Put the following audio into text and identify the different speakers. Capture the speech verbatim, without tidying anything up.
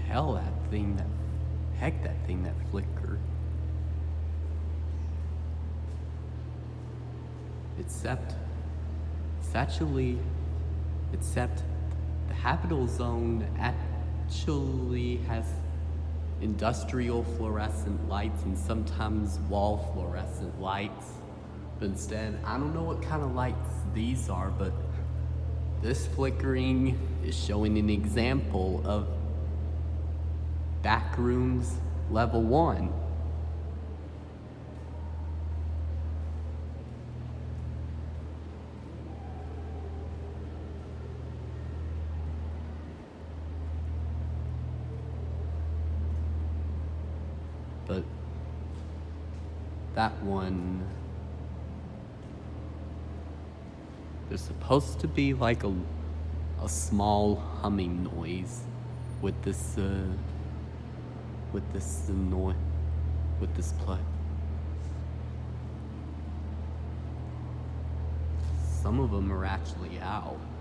Speaker 1: hell that thing that, heck that thing that flicker. Except, it's actually, except the habitable zone actually has industrial fluorescent lights and sometimes wall fluorescent lights. But instead, I don't know what kind of lights these are, but this flickering is showing an example of backrooms level one. But that one, there's supposed to be like a, a small humming noise with this, uh, with this uh, noise, with this play. Some of them are actually out.